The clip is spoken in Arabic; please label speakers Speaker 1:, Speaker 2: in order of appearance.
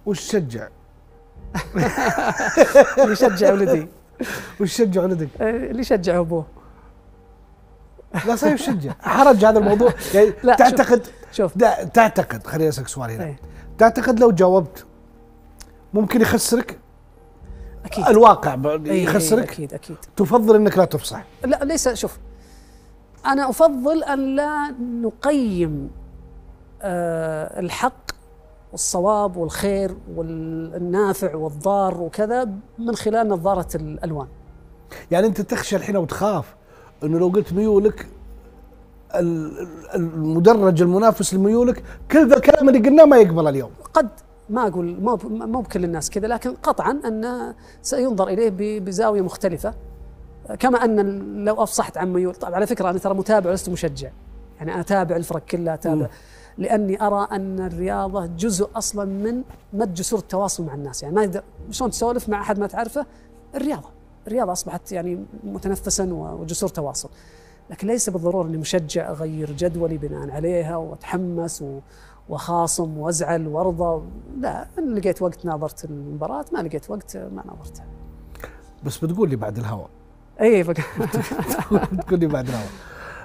Speaker 1: وش تشجع؟
Speaker 2: اللي يشجع ولدي.
Speaker 1: وش تشجع ولدك؟
Speaker 2: اللي يشجع ابوه.
Speaker 1: لا صحيح، وش تشجع؟ حرج هذا الموضوع يعني.
Speaker 2: لا
Speaker 1: تعتقد
Speaker 2: شوف
Speaker 1: تعتقد خليني اسالك سؤال هنا.
Speaker 2: ايه.
Speaker 1: تعتقد لو جاوبت ممكن يخسرك؟
Speaker 2: اكيد
Speaker 1: الواقع يخسرك.
Speaker 2: اكيد.
Speaker 1: تفضل انك لا تفصح؟
Speaker 2: لا ليس، شوف انا افضل ان لا نقيم الحق والصواب والخير والنافع والضار وكذا من خلال نظارة الألوان.
Speaker 1: يعني أنت تخشى الحين وتخاف أنه لو قلت ميولك المدرج المنافس لميولك كل ذا الكلام اللي قلناه ما يقبل اليوم؟
Speaker 2: قد ما أقول مو بكل الناس كذا، لكن قطعا أن سينظر إليه بزاوية مختلفة. كما أن لو أفصحت عن ميول، طبعا على فكرة أنا ترى متابع ولست مشجع، يعني أنا أتابع الفرق كلها، أتابع لأني أرى أن الرياضة جزء أصلا من مد جسور التواصل مع الناس. يعني ما يقدر شلون تسولف مع أحد ما تعرفه. الرياضة أصبحت يعني متنفسا وجسور تواصل، لكن ليس بالضرورة أني مشجع أغير جدولي بناء عليها وأتحمس وخاصم وأزعل وأرضى. لا، إن لقيت وقت ناظرت المباراة، ما لقيت وقت ما ناظرتها.
Speaker 1: بس بتقول لي بعد الهواء.
Speaker 2: أي
Speaker 1: بتقول لي بعد الهواء.